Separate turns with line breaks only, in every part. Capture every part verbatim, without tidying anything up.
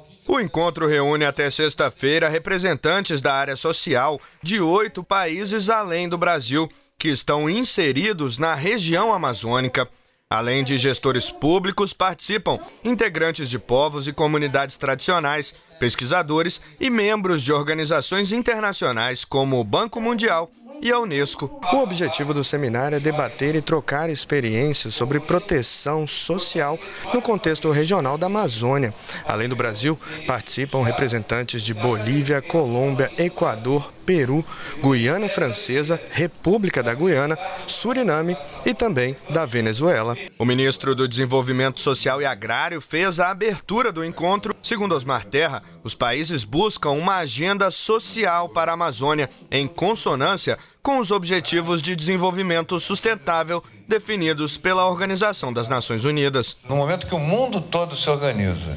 O encontro reúne até sexta-feira representantes da área social de oito países além do Brasil, que estão inseridos na região amazônica. Além de gestores públicos, participam integrantes de povos e comunidades tradicionais, pesquisadores e membros de organizações internacionais como o Banco Mundial e a Unesco.
O objetivo do seminário é debater e trocar experiências sobre proteção social no contexto regional da Amazônia. Além do Brasil, participam representantes de Bolívia, Colômbia, Equador, Peru, Guiana Francesa, República da Guiana, Suriname e também da Venezuela.
O ministro do Desenvolvimento Social e Agrário fez a abertura do encontro. Segundo Osmar Terra, os países buscam uma agenda social para a Amazônia, em consonância com os Objetivos de Desenvolvimento Sustentável definidos pela Organização das Nações Unidas.
No momento que o mundo todo se organiza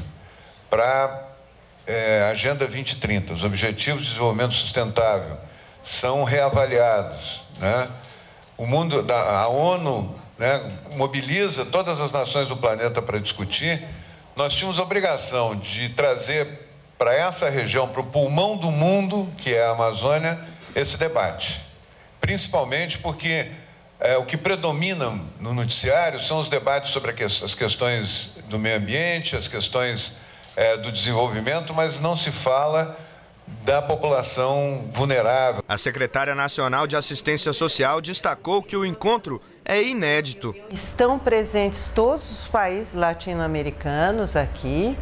para É, Agenda vinte e trinta, os Objetivos de Desenvolvimento Sustentável são reavaliados, né? O mundo, da, a ONU, né, mobiliza todas as nações do planeta para discutir. Nós tínhamos a obrigação de trazer para essa região, para o pulmão do mundo, que é a Amazônia, esse debate. Principalmente porque é, o que predomina no noticiário são os debates sobre as questões do meio ambiente, as questões É, do desenvolvimento, mas não se fala da população vulnerável.
A secretária nacional de Assistência Social destacou que o encontro é inédito.
Estão presentes todos os países latino-americanos aqui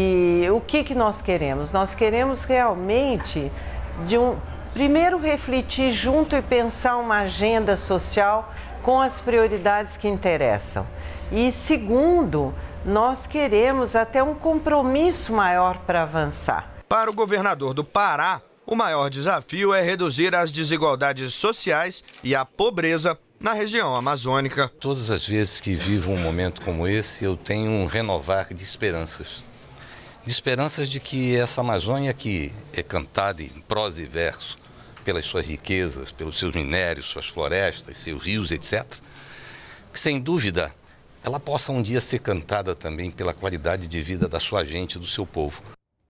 e o que, que nós queremos? Nós queremos realmente, de um, primeiro, refletir junto e pensar uma agenda social com as prioridades que interessam. E segundo, nós queremos até um compromisso maior para avançar.
Para o governador do Pará, o maior desafio é reduzir as desigualdades sociais e a pobreza na região amazônica.
Todas as vezes que vivo um momento como esse, eu tenho um renovar de esperanças. De esperanças de que essa Amazônia que é cantada em prosa e verso, pelas suas riquezas, pelos seus minérios, suas florestas, seus rios, etcétera, que sem dúvida ela possa um dia ser cantada também pela qualidade de vida da sua gente, do seu povo.